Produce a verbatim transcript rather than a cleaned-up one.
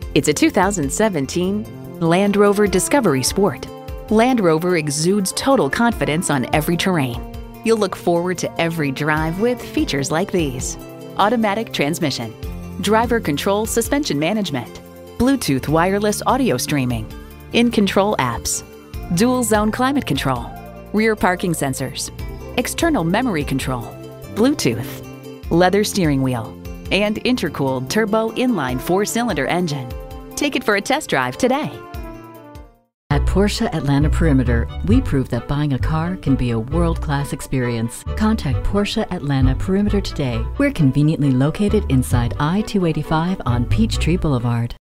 It's a two thousand seventeen Land Rover Discovery Sport. Land Rover exudes total confidence on every terrain. You'll look forward to every drive with features like these: automatic transmission, driver control suspension management, Bluetooth wireless audio streaming, in-control apps, dual zone climate control, rear parking sensors, external memory control, Bluetooth, leather steering wheel, and intercooled turbo inline four-cylinder engine. Take it for a test drive today. At Porsche Atlanta Perimeter, we prove that buying a car can be a world-class experience. Contact Porsche Atlanta Perimeter today. We're conveniently located inside I two eighty-five on Peachtree Boulevard.